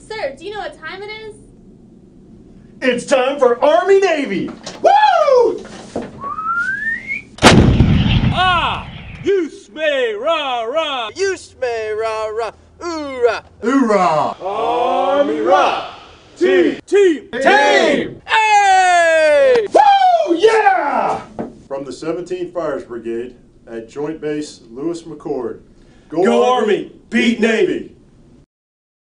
Sir, do you know what time it is? It's time for Army-Navy! Woo! Ah! Use me, rah! Use me, rah, oorah! Hoorah! Army rock! Team! Team! Hey! Woo! Yeah! From the 17th Fires Brigade at Joint Base Lewis-McChord. Go Army! Beat Navy!